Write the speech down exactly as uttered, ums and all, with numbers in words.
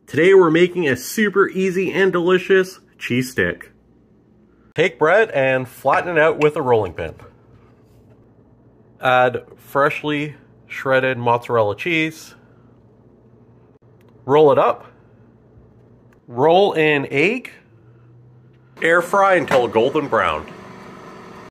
Today we're making a super easy and delicious cheese stick. Take bread and flatten it out with a rolling pin. Add freshly shredded mozzarella cheese. Roll it up. Roll in egg. Air fry until golden brown.